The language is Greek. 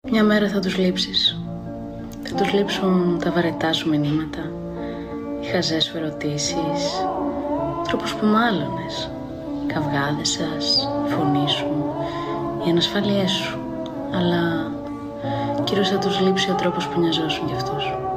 Μια μέρα θα τους λείψεις. Θα τους λείψουν τα βαρετά σου μηνύματα, οι χαζές σου ερωτήσεις, ο τρόπος που μάλωνες, οι καυγάδες σας, η φωνή σου, οι ανασφάλειές σου. Αλλά κυρίως θα τους λείψει ο τρόπος που νοιαζόσουν για αυτούς.